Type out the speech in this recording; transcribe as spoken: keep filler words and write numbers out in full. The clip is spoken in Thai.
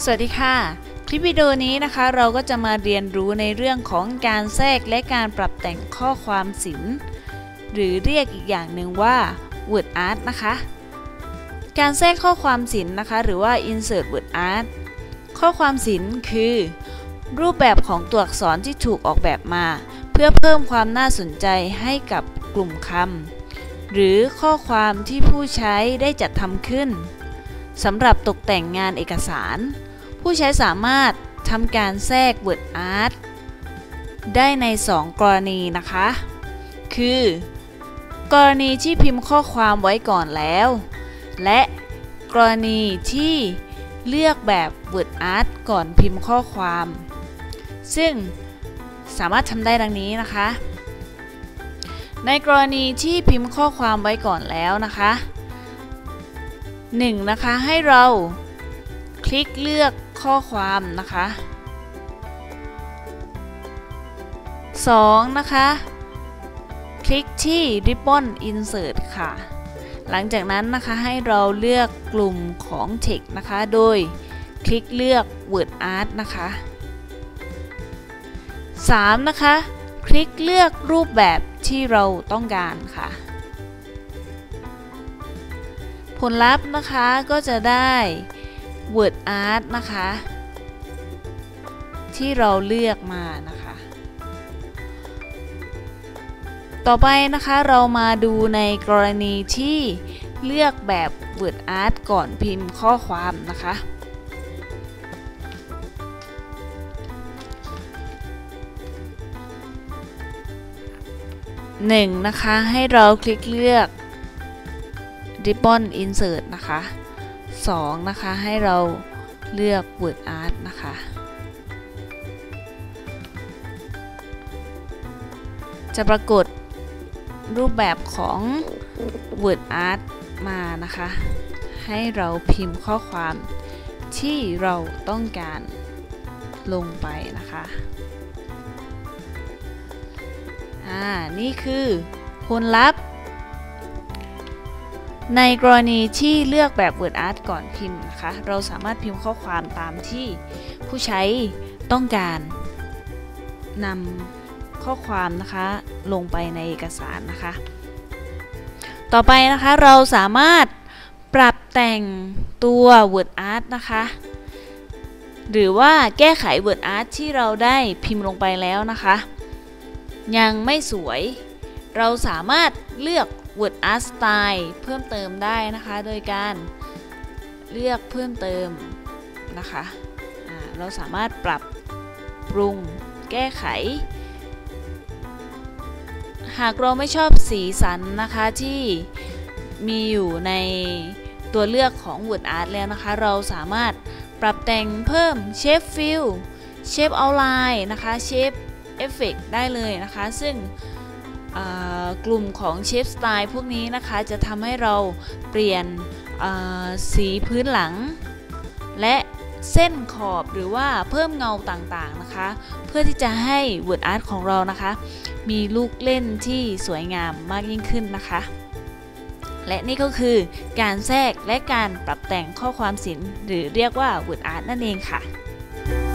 สวัสดีค่ะคลิปวิดีโอนี้นะคะเราก็จะมาเรียนรู้ในเรื่องของการแทรกและการปรับแต่งข้อความศิลป์หรือเรียกอีกอย่างหนึ่งว่า word art นะคะการแทรกข้อความศิลป์นะคะหรือว่า insert word art ข้อความศิลป์คือรูปแบบของตัวอักษรที่ถูกออกแบบมาเพื่อเพิ่มความน่าสนใจให้กับกลุ่มคำหรือข้อความที่ผู้ใช้ได้จัดทำขึ้นสำหรับตกแต่งงานเอกสารผู้ใช้สามารถทำการแทรก word art ได้ในสองกรณีนะคะคือกรณีที่พิมพ์ข้อความไว้ก่อนแล้วและกรณีที่เลือกแบบ word art ก่อนพิมพ์ข้อความซึ่งสามารถทำได้ดังนี้นะคะในกรณีที่พิมพ์ข้อความไว้ก่อนแล้วนะคะหนึ่งนะคะให้เราคลิกเลือกข้อความนะคะสองนะคะคลิกที่ Ribbon Insert ค่ะหลังจากนั้นนะคะให้เราเลือกกลุ่มของ Text นะคะโดยคลิกเลือก Word Art นะคะสามนะคะคลิกเลือกรูปแบบที่เราต้องการค่ะผลลัพธ์นะคะก็จะได้ Word Art นะคะที่เราเลือกมานะคะต่อไปนะคะเรามาดูในกรณีที่เลือกแบบ Word Art ก่อนพิมพ์ข้อความนะคะหนึ่งนะคะให้เราคลิกเลือก Ribbon Insert นะคะสองนะคะให้เราเลือก Word Art นะคะจะปรากฏรูปแบบของ Word Art มานะคะให้เราพิมพ์ข้อความที่เราต้องการลงไปนะคะอ่านี่คือผลลัพธ์ในกรณีที่เลือกแบบ Word Art ก่อนพิมพ์นะคะเราสามารถพิมพ์ข้อความตามที่ผู้ใช้ต้องการนำข้อความนะคะลงไปในเอกสารนะคะต่อไปนะคะเราสามารถปรับแต่งตัว Word Art นะคะหรือว่าแก้ไข Word Art ที่เราได้พิมพ์ลงไปแล้วนะคะยังไม่สวยเราสามารถเลือก Word Art Style เพิ่มเติมได้นะคะโดยการเลือกเพิ่มเติมนะคะอ่าเราสามารถปรับปรุงแก้ไขหากเราไม่ชอบสีสันนะคะที่มีอยู่ในตัวเลือกของ Word Art แล้วนะคะเราสามารถปรับแต่งเพิ่ม Shape Fill Shape Outline นะคะ Shape Effect ได้เลยนะคะซึ่งกลุ่มของ Shape Style พวกนี้นะคะจะทำให้เราเปลี่ยนสีพื้นหลังและเส้นขอบหรือว่าเพิ่มเงาต่างๆนะคะเพื่อที่จะให้ Word Art ของเรานะคะมีลูกเล่นที่สวยงามมากยิ่งขึ้นนะคะและนี่ก็คือการแทรกและการปรับแต่งข้อความศิลป์หรือเรียกว่า Word Art นั่นเองค่ะ